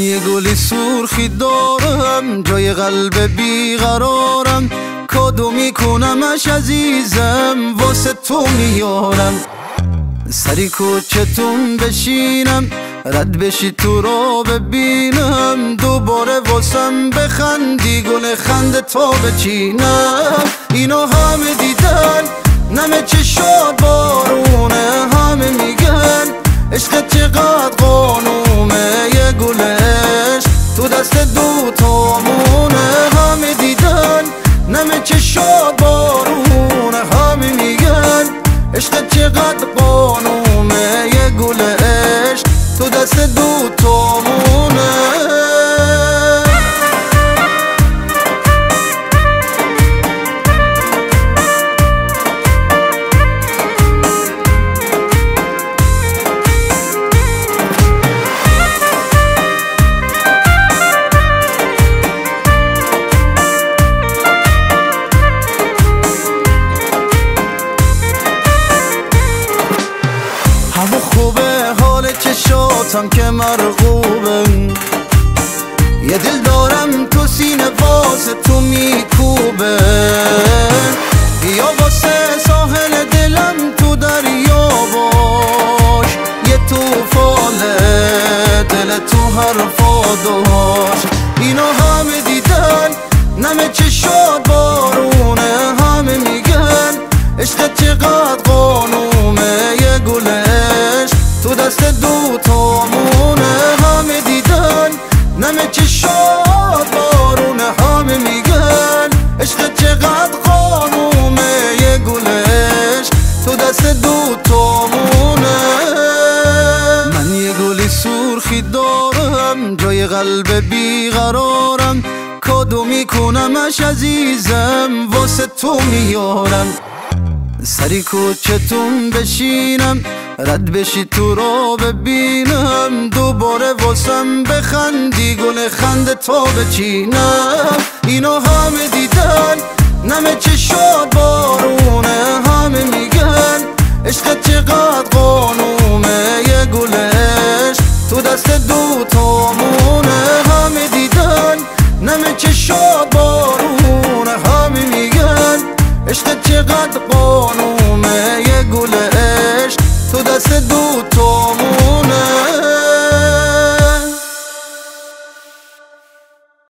یه گلی سرخی دارم جای قلب بیقرارم، کادو میکنمش عزیزم واسه تو میارم. سری کوچتون بشینم رد بشی تو رو ببینم، دوباره واسم بخندی گل خنده تا بچینم. اینو همه دیدن نمه چشات بارونه، همه میگن عشق چقدر قانونه، یه گلش تو دست دوتامونه. همه دیدن نمه چشات بارونه، همه میگن عشق چقدر قانونه، یه گلش تو دست دوتامونه. خوبه حال چشاتم که مرغوبه، یه دل دارم تو سینه واسه تو میکوبه. بیا واسه ساحل دلم تو دریا باش، یه توفانه دل تو حرفا داشت. اینو همه دیدن نمه چشات بارونه، همه میگن عشق چقدر قانونه، یه گلش تو دست دوتامونه. همه دیدن نمه چشات بارونه، همه میگن عشق چقدر قانونه، یه گلش تو دست دوتامونه. من یه گلی سرخی دارم جای قلب بیقرارم، کادو میکنمش عزیزم واسه تو میارم. سری کوچتون بشینم رد بشی تو رو ببینم، دوباره واسم بخندی گل خنده تا بچینم. اینو همه دیدن نمه